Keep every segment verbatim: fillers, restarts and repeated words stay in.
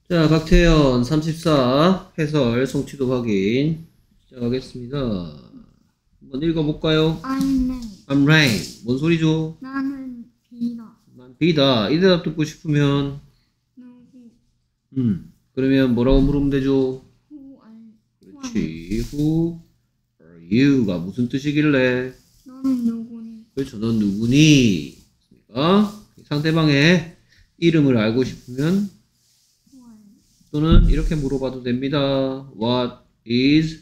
자, 박태현 삼십사 해설 성취도 확인 시작하겠습니다. 한번 읽어볼까요? I'm rain. I'm rain. 뭔 소리죠? 나는 비다. 난 비다. 이 대답 듣고 싶으면 누구? 음 그러면 뭐라고 물으면 되죠? Who are? 그렇지. Who are you가 무슨 뜻이길래? 너는 누구니? 그렇죠. 넌 누구니? 그러니까 상대방의 이름을 알고 싶으면 Who are you? 또는 이렇게 물어봐도 됩니다. What is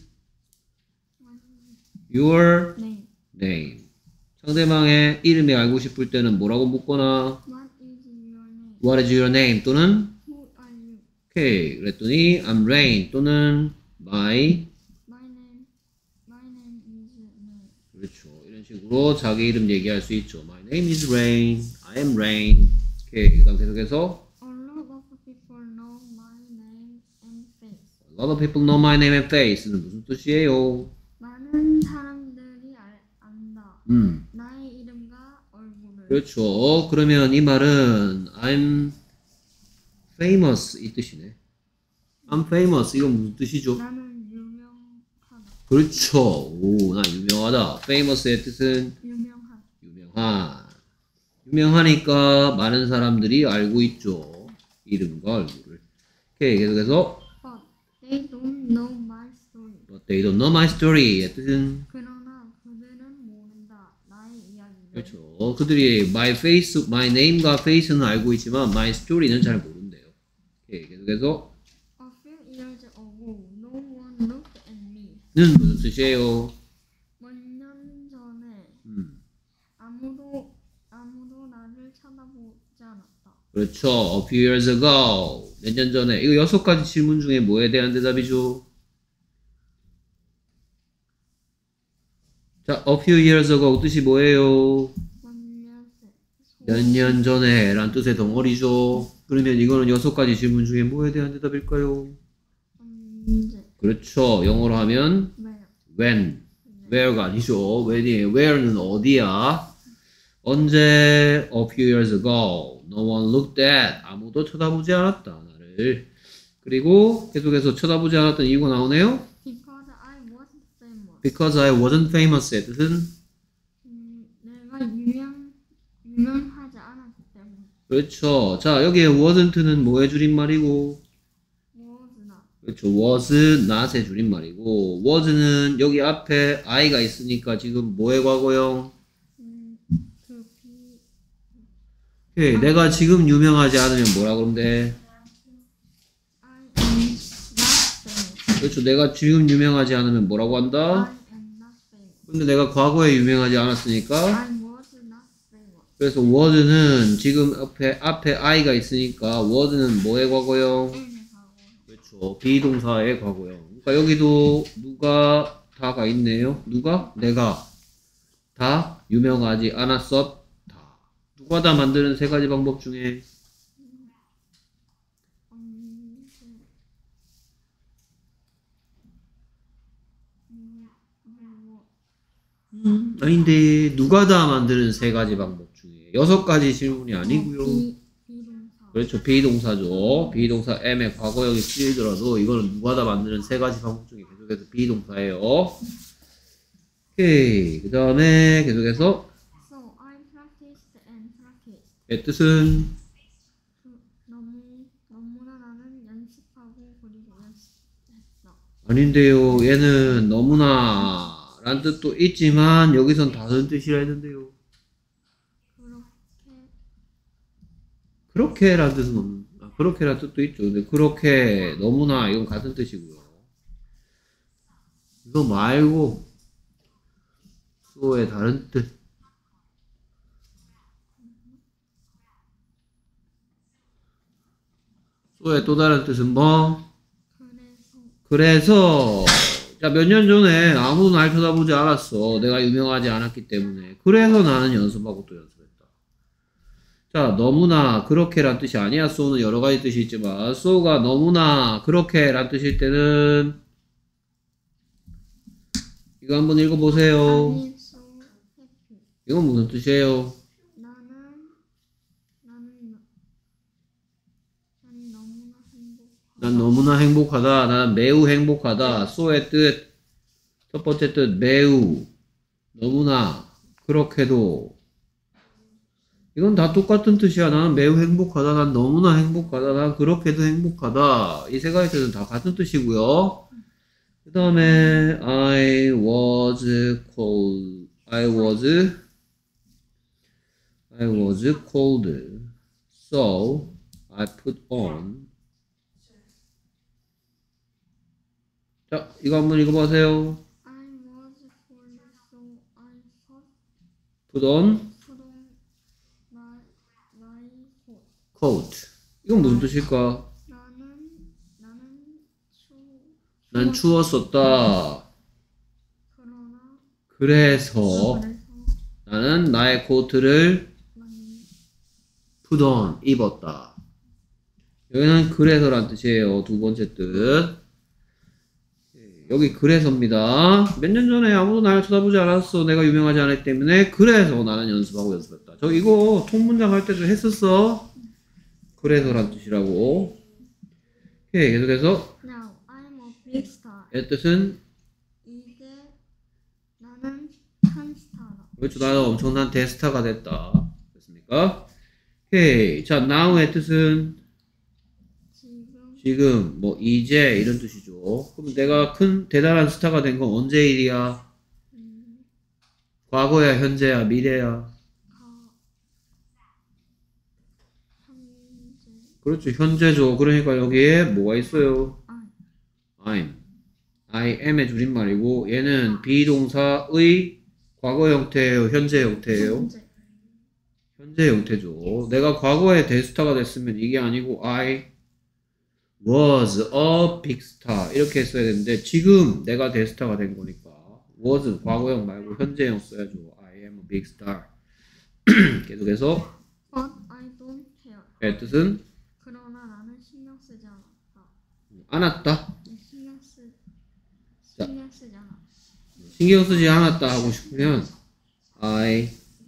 your name? name? 상대방의 이름이 알고 싶을 때는 뭐라고 묻거나 What is your name? What is your name? 또는 Who are you? 오케이 그랬더니 I'm Rain 또는 My My name. My name is rain. 그렇죠. 이런 식으로 자기 이름 얘기할 수 있죠. My name is Rain. I am Rain. 오케이 그 다음 계속해서 A lot of people know my name and face. A lot of people know my name and face는 무슨 뜻이에요? 많은 사람들이 알, 안다. 음 나의 이름과 얼굴을. 그렇죠. 그러면 이 말은 I'm famous 이 뜻이네. I'm famous 이건 무슨 뜻이죠? 나는 유명하다. 그렇죠. 오, 나 유명하다. famous의 뜻은 유명한. 유명한. 유명하니까 많은 사람들이 알고 있죠. 이름과 얼굴을. 오케이, 계속해서 But they don't know my story. But they don't know my story의 뜻은 그러나 그들은 모른다. 나의 이야기를. 그렇죠. 그들이 my face, my name과 face는 알고 있지만 my story는 잘 모른대요. 오케이, 계속해서 A few years ago, no one looked at me. 는 무슨 뜻이에요? 몇 년 전에 음, 아무도 아무도 나를 쳐다보지 않았다. 그렇죠. A few years ago. 몇 년 전에. 이거 여섯 가지 질문 중에 뭐에 대한 대답이죠? 자, a few years ago 뜻이 뭐예요? 몇 년 전에 란 뜻의 덩어리죠. 그러면 이거는 여섯 가지 질문 중에 뭐에 대한 대답일까요? 언제? 그렇죠. 영어로 하면 Where? when, where가 아니죠. when이에요. where는 어디야? 언제? A few years ago. No one looked at. 아무도 쳐다보지 않았다. 나를. 그리고 계속해서 쳐다보지 않았던 이유가 나오네요. Because I wasn't famous. Because I wasn't famous의 뜻은 음, 내가 유명 유명하지 않았기 때문에. 그렇죠. 자, 여기에 wasn't는 뭐의 줄임말이고 Was not. 그렇죠. was not의 줄임말이고 was는 여기 앞에 I가 있으니까 지금 뭐의 과거형? 음, 그 비. 오케이. 내가 지금 유명하지 않으면 뭐라 그러면 돼? I am not famous. 그렇죠. 내가 지금 유명하지 않으면 뭐라고 I 한다? am not famous. 근데 내가 과거에 유명하지 않았으니까 I was not famous. 그래서 was는 지금 앞에 앞에 I가 있으니까 was는 뭐의 과거형? M의 과거. 그렇죠. 비동사의 과거형. 그러니까 여기도 누가 다가 있네요. 누가? 내가 다 유명하지 않았었다. 누가 다 만드는 세 가지 방법 중에 음, 음, 뭐, 음, 아닌데 누가 다 만드는 세 가지 방법 중에 여섯 가지 질문이 아니고요. 비, 비동사. 그렇죠. 비동사죠. 비동사 M의 과거형이 쓰이더라도 이거는 누가 다 만드는 세 가지 방법 중에 계속해서 비동사예요. 오케이. 그 다음에 계속해서 So I practiced and practiced. 의 뜻은 그, 너무 너무나 나는 연습하고 그리고 연습했다. 아닌데요. 얘는 너무나 란 뜻도 있지만 여기선 다른 뜻이라 했는데요. 그렇게 그렇게 란 뜻은 없는 아, 그렇게 란 뜻도 있죠. 근데 그렇게 너무나 이건 같은 뜻이고요. 이거 말고 수어의 다른 뜻 수어의 또 다른 뜻은 뭐? 그래서 그래서 자, 몇 년 전에 아무도 날 쳐다보지 않았어. 내가 유명하지 않았기 때문에. 그래서 나는 연습하고 또 연습했다. 자, 너무나 그렇게란 뜻이 아니야. so는 여러 가지 뜻이 있지만 so가 너무나 그렇게란 뜻일 때는 이거 한번 읽어보세요. I'm so happy. 이건 무슨 뜻이에요? 나는 나는 나는 너무나 행복해. 너무나 행복하다. 나는 매우 행복하다. so의 뜻. 첫 번째 뜻 매우. 너무나. 그렇게도. 이건 다 똑같은 뜻이야. 나는 매우 행복하다. 난 너무나 행복하다. 난 그렇게도 행복하다. 이 세 가지 뜻은 다 같은 뜻이고요. 그 다음에 I was cold. I was I was cold. So I put on. 자, 이거 한번 읽어보세요. I was cold, so I thought Put on put on my my coat. coat. 이건 무슨 뜻일까? 나는 나는 추 난 추웠었다. 그러나 그래서 그래서 나는 나의 코트를 많이 put on, 입었다. 여기는 그래서란 뜻이에요. 두 번째 뜻. 여기 그래서입니다. 몇 년 전에 아무도 나를 쳐다보지 않았어. 내가 유명하지 않았기 때문에 그래서 나는 연습하고 연습했다. 저 이거 통문장 할 때도 했었어. 그래서란 뜻이라고. 오케이, 계속해서 Now I'm a big star. 의 뜻은 이제 나는 한 스타다. 그렇죠. 나는 엄청난 대스타가 됐다. 됐습니까? 오케이. 자, now의 뜻은 지금 지금, 뭐, 이제, 이런 뜻이죠. 그럼 내가 큰, 대단한 스타가 된 건 언제 일이야? 음, 과거야, 현재야, 미래야? 가 현재 그렇죠. 현재죠. 그러니까 여기에 뭐가 있어요? I I'm. I am의 줄임말이고, 얘는 비동사의 과거 형태예요, 현재 형태예요? 현재 현재 형태죠. 내가 과거에 대스타가 됐으면 이게 아니고, I was a big star. 이렇게 했어야 되는데, 지금 내가 대스타가 된 거니까, was는 과거형 말고 현재형 써야죠. I am a big star. 계속해서, But I don't care. 의 뜻은 그러나 나는 신경 쓰지 않았다. 않았다. 신경 쓰 자. 신경 쓰지 않았다. 신경 쓰지 않았다 하고 싶으면 I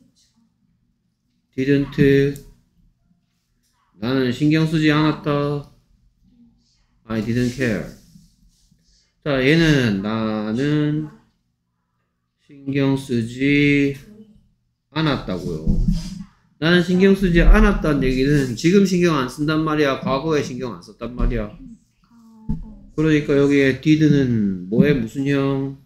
didn't. 나는 신경 쓰지 않았다. I didn't care. 자, 얘는 나는 신경 쓰지 않았다고요. 나는 신경 쓰지 않았다는 얘기는 지금 신경 안 쓴단 말이야. 과거에 신경 안 썼단 말이야. 과거 그러니까 여기에 did는 뭐의 무슨 형?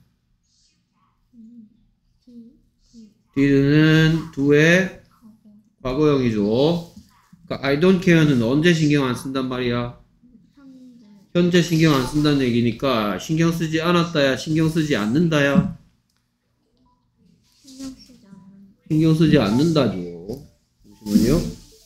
디 디 did는 do의 과거 과거형이죠. 그러니까 I don't care는 언제 신경 안 쓴단 말이야. 현재 현재 신경 안 쓴다는 얘기니까 신경 쓰지 않았다야, 신경 쓰지 않는다야. 신경 쓰지 않는 신경 쓰지 않는다죠. 잠시만요.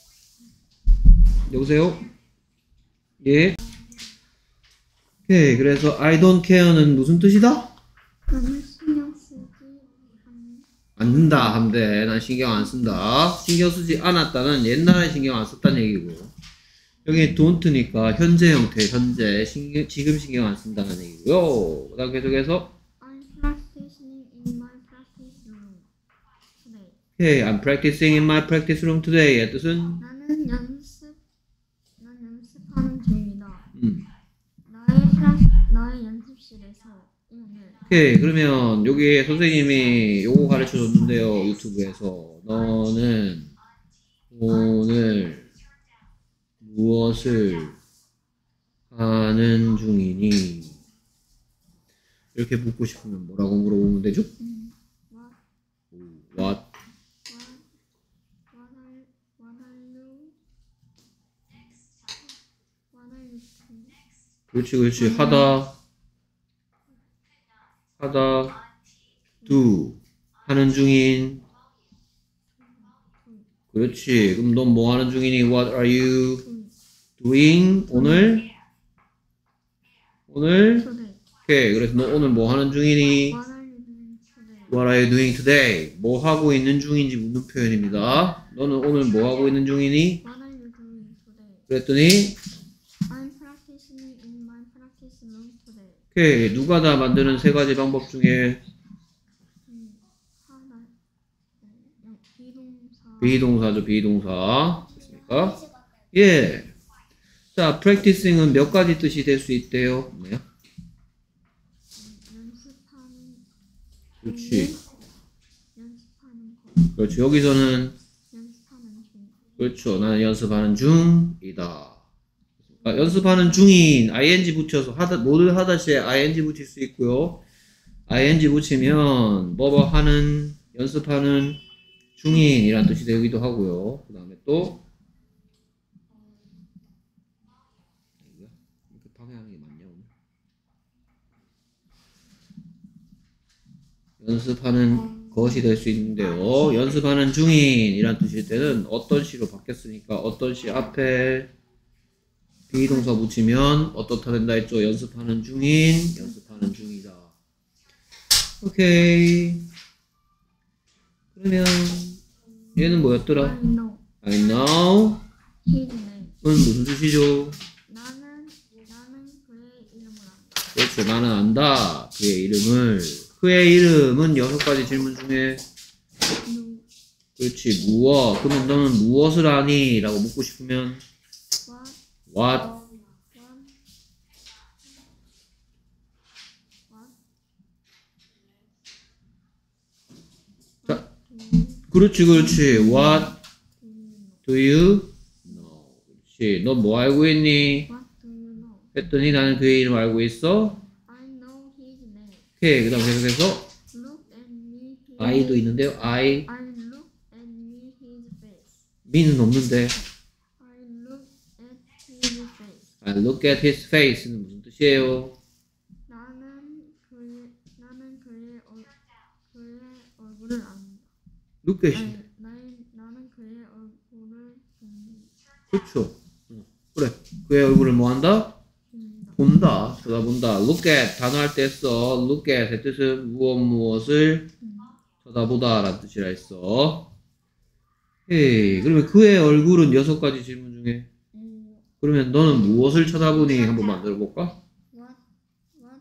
여보세요? 예? 오케이. 그래서 I don't care는 무슨 뜻이다? 나는 신경 쓰지 않는 않는다 한데 난 신경 안 쓴다. 신경 쓰지 않았다는 옛날에 신경 안 썼다는 얘기고, 여기 don't니까 현재 형태, 현재 신경, 지금 신경 안 쓴다는 얘기고요. 그 다음 계속해서 I'm practicing in my practice room today. 오케이. I'm practicing in my practice room today. 의 뜻은 나는 연습 난 연습하는 중이다. 음. 나의 프라, 나의 연습실에서 오늘 오케이. 그러면 여기 선생님이 요거 가르쳐 줬는데요. 유튜브에서 너는 오늘 무엇을 하는 중이니? 이렇게 묻고 싶으면 뭐라고 물어보면 되죠? 음, what What? what what are what are you what are you doing? 그렇지, 그렇지. 하다, 하다, do. 하는 중인. 그렇지. 그럼 넌 뭐 하는 중이니? What are you doing doing? 오늘? 오늘? today. 오케이. 그래서 너 오늘 뭐 하는 중이니? What are you doing today? What are you doing today? 뭐 하고 있는 중인지 묻는 표현입니다. 너는 오늘 뭐 하고 있는 중이니? What are you doing today? 그랬더니 I'm practicing in my practice room today. 오케이. 누가 다 만드는 세 가지 방법 중에 음, 하나 음, 비동사 비동사죠. 비동사. 됐습니까? 예. 자, practicing은 몇 가지 뜻이 될 수 있대요? 뭐야? 연습하는 그렇지. 연습하는 거 그렇지. 여기서는 연습하는 중 그렇죠. 나는 연습하는 중이다. 아, 연습하는 중인 ing 붙여서 하다 뭐를 하다시에 ing 붙일 수 있고요. ing 붙이면 뭐뭐 하는 연습하는 중인이란 뜻이 되기도 하고요. 그 다음에 또 이렇게 방해하는 게 맞냐 오늘? 연습하는 것이 될 수 있는데요. 연습하는 중인이란 뜻일 때는 어떤 시로 바뀌었으니까 어떤 시 앞에 비동사 붙이면 어떻다 된다 했죠? 연습하는 중인, 연습하는 중이다. 오케이. 그러면 얘는 뭐였더라? I know I know. his name 은 무슨 뜻이죠? 나는 나는 그의 이름을 안다 그렇죠. 나는 안다. 그의 이름을. 그의 이름은 여섯 가지 질문 중에 누 그렇지. 무엇. 그러면 너는 무엇을 아니? 라고 묻고 싶으면 what what. what what 자, do 그렇지, 그렇지. What do you do know you know? 그렇지. 너 뭐 알고 있니? what do you know 했더니 나는 그의 이름 알고 있어. I know his name 오케이. 그 다음 계속해서 look at me his I도 있는데요. I. I look at me his face me는 없는데. I look at his face I look at his face는 무슨 뜻이에요? 나는 그의 나는 그의 얼 그의 얼굴을 안다. look at. 아니, 나는 나는 그의 얼굴을 본다. 그렇죠. 어, 그래. 그의 얼굴을 뭐 한다? 본다. 본다. 쳐다본다. look at 단어 할 때 써. look at의 뜻은 무엇 무엇을 쳐다보다 라는 뜻이라 했어. 에이, 그러면 그의 얼굴은 여섯 가지 질문 중에 음, 그러면 너는 무엇을 쳐다보니? 한번 만들어 볼까? what what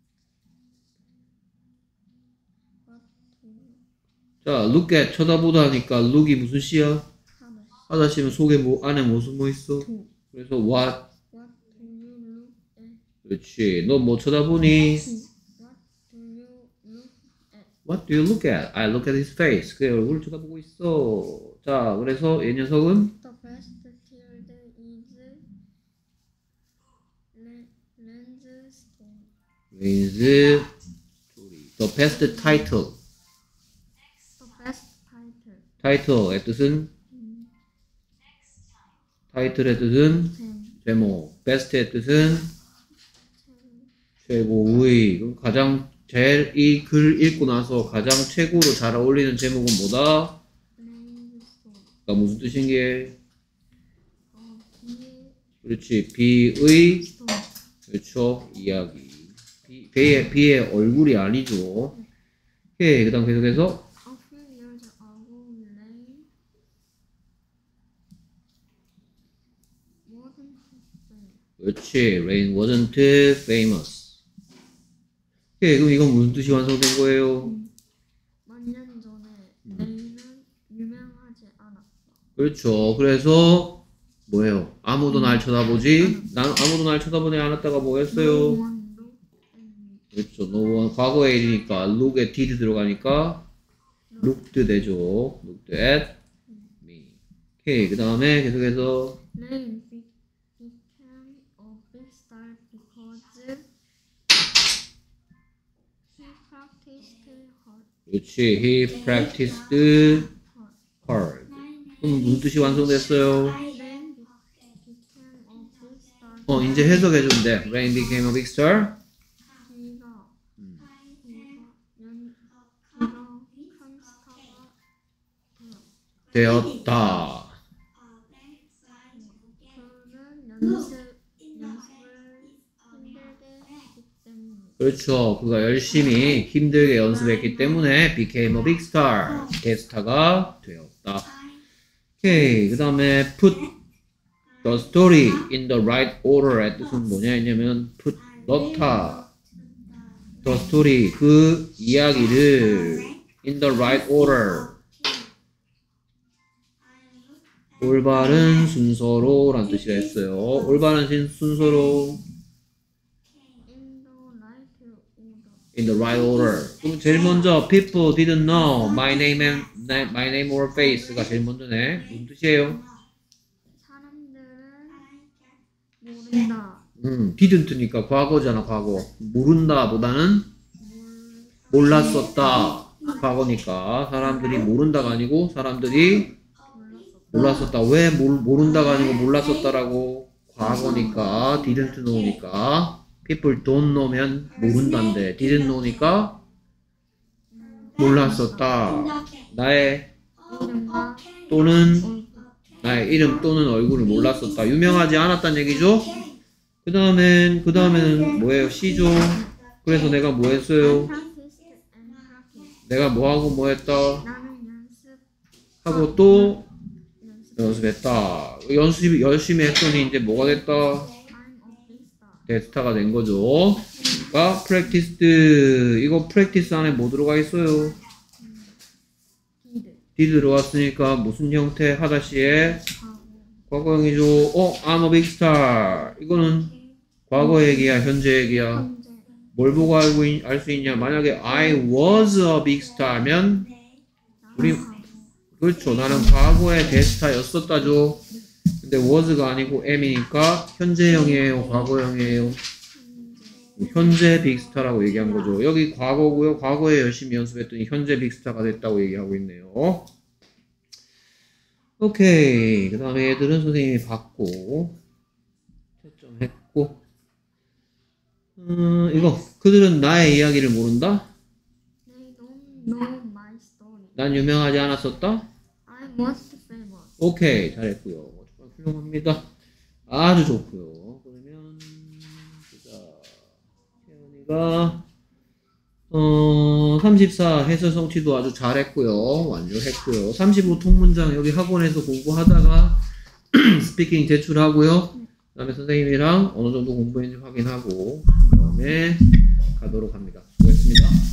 what do you 자, look at 쳐다보다 하니까 look이 무슨 시야? have 하다 시면 속에 뭐 안에 무슨 뭐 있어? to 그래서 what? what do you look at 그렇지. 너 뭐 쳐다보니? to what do you look at What do you look at? I look at his face. 그의 얼굴을 쳐다보고 있어. 자, 그래서 이 녀석은 the best field is le- lens stone Rain's story. The best title. the best title title의 뜻은 음, title의 뜻은 잼 제목. best의 뜻은 최고의. 그럼 가장 제일 이 글 읽고 나서 가장 최고로 잘 어울리는 제목은 뭐다? lens stone 그러니까 무슨 뜻인 게? 어 비의 그렇지. 비의 stone 그렇죠. 이야기. 비, 비의, 비의 얼굴이 아니죠. 오케이. 그 다음 계속해서 A few years ago, Lane wasn't famous. 그렇지. Rain wasn't famous. 오케이. 그럼 이건 무슨 뜻이 완성된 거예요? 만 년 전에 레인은 유명하지 않았다. 그렇죠. 그래서 뭐예요? 아무도 날 쳐다보지? 난 아무도 날 쳐다보지 않았다가 No 뭐였어요? one looked at me. 그렇죠. no one 과거의 일이니까 look at did 들어가니까 looked 되죠. looked at me. 오케이. 그 다음에 계속해서 Lane be- became a big star because he practiced hard. 그렇지. he practiced hard. 그럼 무슨 뜻이 완성됐어요? Lane be- became a big star. 어, 이제 해석해주면 돼. Rain became a big star. 비가 비가 연 비가 큰 스타가 되었다. 되었다. 그는 연습 연습을 힘들게 했기 때문에 그렇죠. 그가 열심히 힘들게 연습했기 때문에 became a big star. 대스타가 되었다. 오케이. 그 다음에 put the story in the right order의 뜻은 뭐냐 했냐면 put 넣다. the story 그 이야기를 in the right order 올바른 순서로 라는 뜻이라 했어요. 올바른 순- 순서로 In the right order. in the right order. 그럼 제일 먼저 people didn't know my name and my name or face가 제일 먼저네. 무슨 뜻이에요? 사람들은 모른다. 음, didn't니까 과거잖아, 과거. 모른다 보다는 몰랐었다. 과거니까 사람들이 모른다가 아니고 사람들이 몰랐었다. 왜 몰, 모른다가 아니고 몰랐었다라고? 과거니까 didn't know니까 people don't know면 모른다인데 didn't know니까 몰랐었다. 나의 이름과 또는 얼굴. 나의 이름 또는 얼굴을 몰랐었다. 유명하지 않았다는 얘기죠? 그 다음엔 그 다음에는 뭐예요? C죠. 그래서 내가 뭐 했어요? Practice and practice. 내가 뭐 하고 뭐 했다? 나는 연습. 하고 또 연습. 연습했다. 연습 열심히 했더니 이제 뭐가 됐다? I'm a big star. 데스타가 된 거죠. 그러니까 practiced 이거 practice 안에 뭐 들어가 있어요? Did. did 들어왔으니까 무슨 형태 하다시에 과거. 과거형이죠. 어, I'm a big star. 이거는 과거 얘기야, 현재 얘기야. 현재. 뭘 보고 알고 알 수 있냐? 만약에 I was a big star면 우리 나는 그렇죠. 나는 과거의 대스타였었다죠. 근데 was가 아니고 am이니까 현재형이에요, 과거형이에요. 현재 빅스타라고 얘기한 거죠. 여기 과거고요. 과거에 열심히 연습했더니 현재 빅스타가 됐다고 얘기하고 있네요. 오케이. 그 다음에 얘들은 선생님이 받고 채점했고 음, 이거 그들은 나의 이야기를 모른다? They don't know my story. 난 유명하지 않았었다? I was famous. 오케이. 잘했고요. 정말 훌륭합니다. 아주 좋고요. 그러면 보자. 태연이가 어, 삼십사 해설 성취도 아주 잘했고요. 완료했고요. 삼십오 통문장 여기 학원에서 공부하다가 스피킹 제출하고요. 그 다음에 선생님이랑 어느 정도 공부했는지 확인하고 그 다음에 가도록 합니다. 수고했습니다.